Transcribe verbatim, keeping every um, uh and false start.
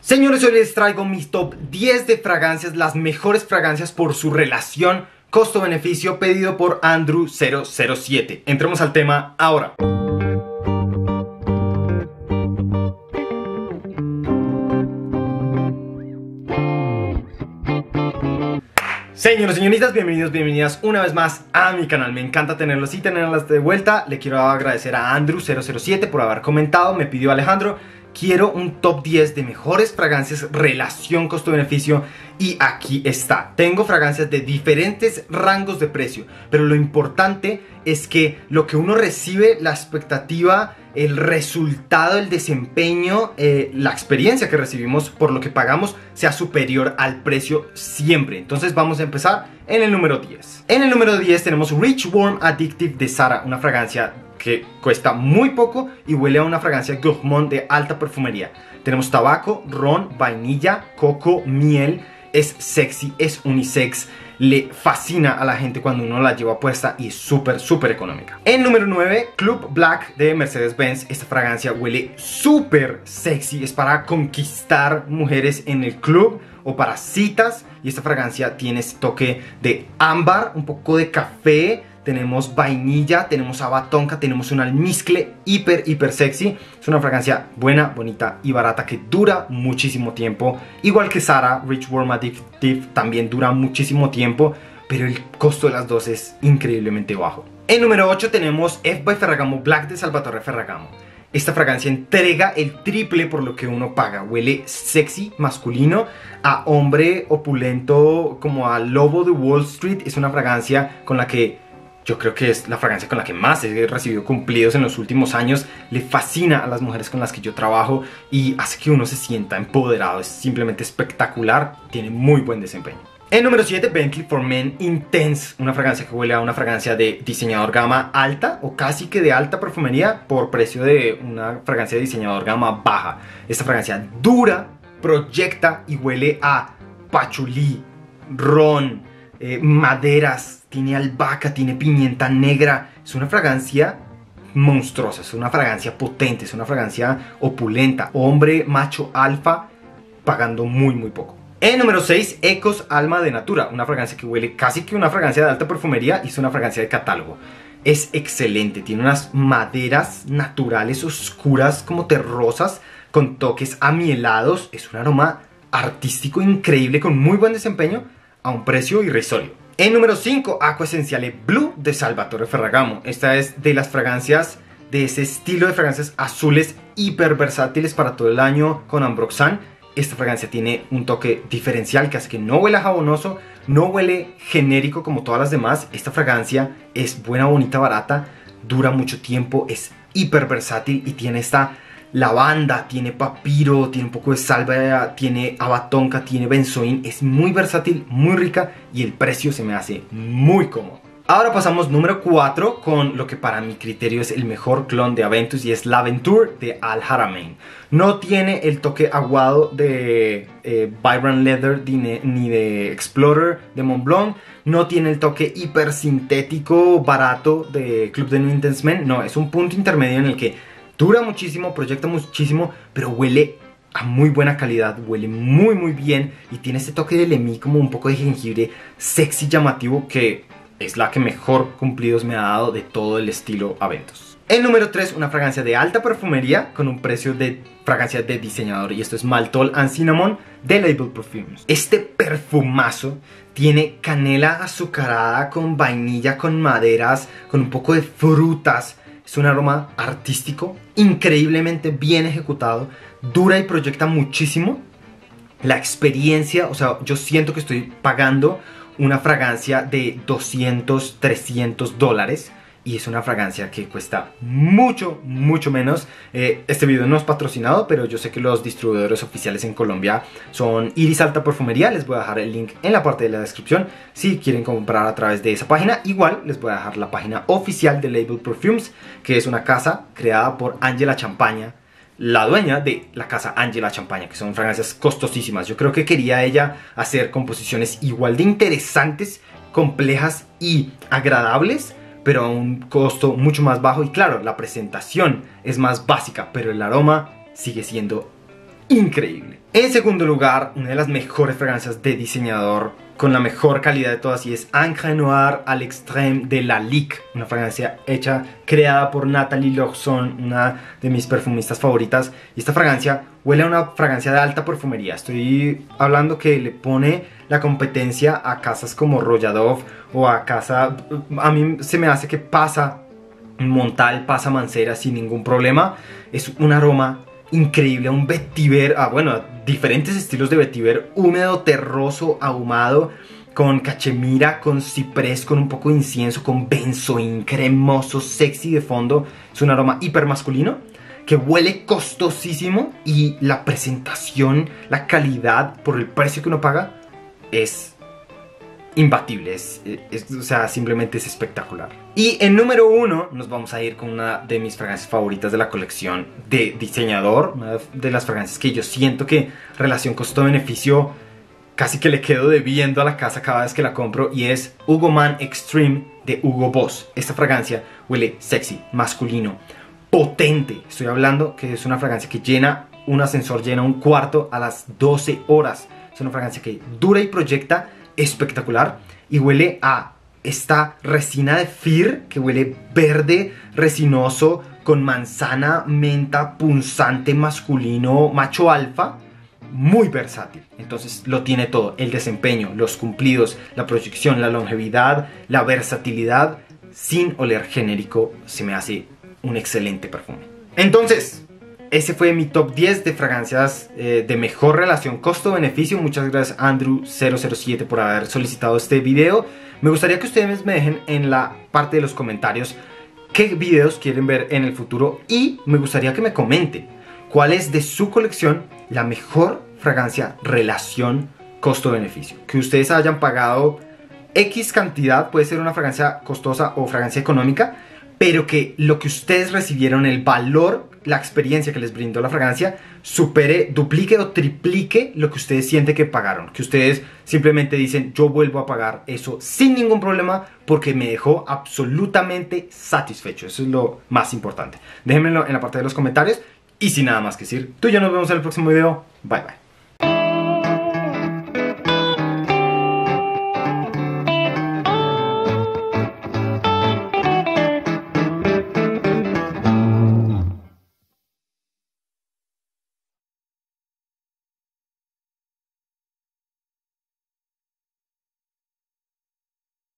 Señores, hoy les traigo mis top diez de fragancias, las mejores fragancias por su relación costo-beneficio, pedido por Andrew cero cero siete. Entremos al tema ahora. Señores, señoritas, bienvenidos, bienvenidas una vez más a mi canal. Me encanta tenerlos y tenerlas de vuelta. Le quiero agradecer a Andrew cero cero siete por haber comentado. Me pidió Alejandro, quiero un top diez de mejores fragancias relación costo-beneficio, y aquí está. Tengo fragancias de diferentes rangos de precio, pero lo importante es que lo que uno recibe, la expectativa, el resultado, el desempeño, eh, la experiencia que recibimos por lo que pagamos sea superior al precio siempre. Entonces vamos a empezar en el número diez. En el número diez tenemos Rich Warm Addictive de Zara, una fragancia que cuesta muy poco y huele a una fragancia gourmand de alta perfumería. Tenemos tabaco, ron, vainilla, coco, miel. Es sexy, es unisex, le fascina a la gente cuando uno la lleva puesta y es súper, súper económica. En número nueve, Club Black de Mercedes-Benz. Esta fragancia huele súper sexy, es para conquistar mujeres en el club o para citas. Y esta fragancia tiene este toque de ámbar, un poco de café. Tenemos vainilla, tenemos abatonca, tenemos un almizcle hiper, hiper sexy. Es una fragancia buena, bonita y barata que dura muchísimo tiempo. Igual que Zara, Rich Warm Addictive también dura muchísimo tiempo, pero el costo de las dos es increíblemente bajo. En número ocho tenemos F by Ferragamo Black de Salvatore Ferragamo. Esta fragancia entrega el triple por lo que uno paga. Huele sexy, masculino, a hombre opulento, como a lobo de Wall Street. Es una fragancia con la que yo creo que es la fragancia con la que más he recibido cumplidos en los últimos años. Le fascina a las mujeres con las que yo trabajo y hace que uno se sienta empoderado. Es simplemente espectacular, tiene muy buen desempeño. En número siete, Bentley for Men Intense, una fragancia que huele a una fragancia de diseñador gama alta o casi que de alta perfumería por precio de una fragancia de diseñador gama baja. Esta fragancia dura, proyecta y huele a pachulí, ron, eh, maderas. Tiene albahaca, tiene pimienta negra. Es una fragancia monstruosa, es una fragancia potente, es una fragancia opulenta. Hombre macho alfa pagando muy muy poco. En número seis, Ecos Alma de Natura, una fragancia que huele casi que una fragancia de alta perfumería y es una fragancia de catálogo. Es excelente, tiene unas maderas naturales oscuras como terrosas con toques amielados. Es un aroma artístico increíble con muy buen desempeño a un precio irrisorio. En número cinco, Acqua Essenziale Blue de Salvatore Ferragamo. Esta es de las fragancias de ese estilo de fragancias azules hiper versátiles para todo el año con Ambroxan. Esta fragancia tiene un toque diferencial que hace que no huela jabonoso, no huele genérico como todas las demás. Esta fragancia es buena, bonita, barata, dura mucho tiempo, es hiper versátil y tiene esta lavanda, tiene papiro, tiene un poco de salvia, tiene abatonca, tiene benzoín. Es muy versátil, muy rica y el precio se me hace muy cómodo. Ahora pasamos número cuatro con lo que para mi criterio es el mejor clon de Aventus y es L'Aventure de Al Haramain. No tiene el toque aguado de eh, Vibrant Leather ni de Explorer de Montblanc. No tiene el toque hiper sintético barato de Club de Nuit Intense Men. No, es un punto intermedio en el que dura muchísimo, proyecta muchísimo, pero huele a muy buena calidad, huele muy muy bien y tiene este toque de lemí como un poco de jengibre sexy, llamativo, que es la que mejor cumplidos me ha dado de todo el estilo Aventus. En número tres, una fragancia de alta perfumería con un precio de fragancia de diseñador y esto es Maltol and Cinnamon de Label Perfumes. Este perfumazo tiene canela azucarada con vainilla, con maderas, con un poco de frutas. Es un aroma artístico, increíblemente bien ejecutado, dura y proyecta muchísimo. La experiencia, o sea, yo siento que estoy pagando una fragancia de doscientos, trescientos dólares y es una fragancia que cuesta mucho, mucho menos. Eh, este video no es patrocinado, pero yo sé que los distribuidores oficiales en Colombia son Iris Alta Perfumería. Les voy a dejar el link en la parte de la descripción si quieren comprar a través de esa página. Igual les voy a dejar la página oficial de Label Perfumes, que es una casa creada por Angela Champaña, la dueña de la casa Angela Champaña, que son fragancias costosísimas. Yo creo que quería ella hacer composiciones igual de interesantes, complejas y agradables, pero a un costo mucho más bajo. Y claro, la presentación es más básica, pero el aroma sigue siendo increíble. En segundo lugar, una de las mejores fragancias de diseñador con la mejor calidad de todas y es Encre Noir à l'Extrême de Lalique, una fragancia hecha, creada por Nathalie Lorson, una de mis perfumistas favoritas. Y esta fragancia huele a una fragancia de alta perfumería. Estoy hablando que le pone la competencia a casas como Royal o a casa... A mí se me hace que pasa Montal, pasa Mancera sin ningún problema. Es un aroma increíble, un vetiver, ah, bueno, diferentes estilos de vetiver, húmedo, terroso, ahumado, con cachemira, con ciprés, con un poco de incienso, con benzoín, cremoso, sexy de fondo. Es un aroma hiper masculino que huele costosísimo y la presentación, la calidad por el precio que uno paga es imbatible, es, es, o sea, simplemente es espectacular. Y en número uno nos vamos a ir con una de mis fragancias favoritas de la colección de diseñador, una de las fragancias que yo siento que relación costo-beneficio casi que le quedo debiendo a la casa cada vez que la compro, y es Hugo Man Extreme de Hugo Boss. Esta fragancia huele sexy, masculino, potente. Estoy hablando que es una fragancia que llena un ascensor, llena un cuarto a las doce horas. Es una fragancia que dura y proyecta espectacular y huele a esta resina de Fir que huele verde, resinoso, con manzana, menta, punzante, masculino, macho alfa, muy versátil. Entonces lo tiene todo: el desempeño, los cumplidos, la proyección, la longevidad, la versatilidad, sin oler genérico. Se me hace un excelente perfume. Entonces, ese fue mi top diez de fragancias eh, de mejor relación costo-beneficio. Muchas gracias Andrew cero cero siete por haber solicitado este video. Me gustaría que ustedes me dejen en la parte de los comentarios qué videos quieren ver en el futuro, y me gustaría que me comenten cuál es de su colección la mejor fragancia relación costo-beneficio. Que ustedes hayan pagado X cantidad, puede ser una fragancia costosa o fragancia económica, pero que lo que ustedes recibieron, el valor, la experiencia que les brindó la fragancia, supere, duplique o triplique lo que ustedes sienten que pagaron. Que ustedes simplemente dicen: yo vuelvo a pagar eso sin ningún problema porque me dejó absolutamente satisfecho. Eso es lo más importante. Déjenmelo en la parte de los comentarios. Y sin nada más que decir, tú y yo nos vemos en el próximo video. Bye bye.